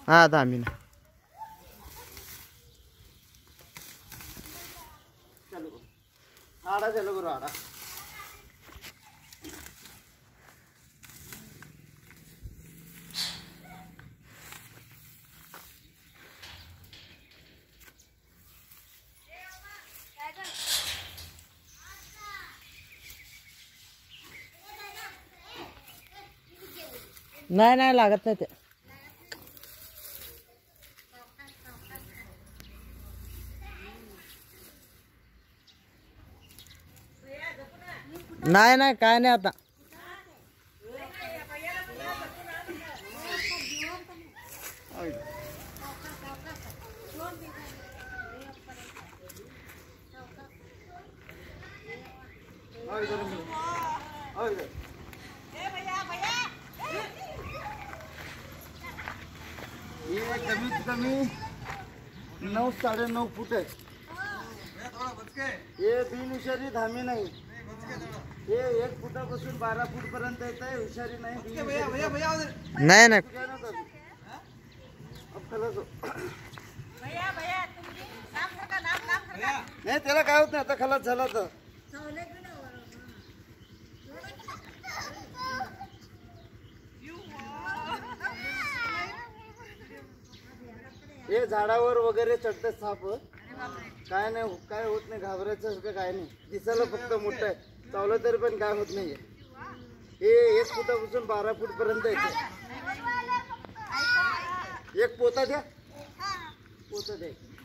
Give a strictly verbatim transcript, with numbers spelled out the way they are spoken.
हा धामी ना चलो आड़ा चलो गुरु आड़ा नाही नाही लागत नाही ते नाही नाही काय नाही आता ये कमीत कमी नऊ साडे नऊ फूट आहे हे बिनहुशारी धामी नाही हे एक फुटापासून बारा फूट पर्यंत येत आहे हुशारी नाही नाही नाही नाही त्याला काय होत नाही आता खलास झाला तर हे झाडावर वगैरे चढते साप काय नाही काय होत नाही घाबरायचं काय नाही दिसायला फक्त मोठं आहे चावलं तरी पण काय होत नाहीये हे एक फुटापासून बारा फूट पर्यंत येते एक पोता द्या पोता द्या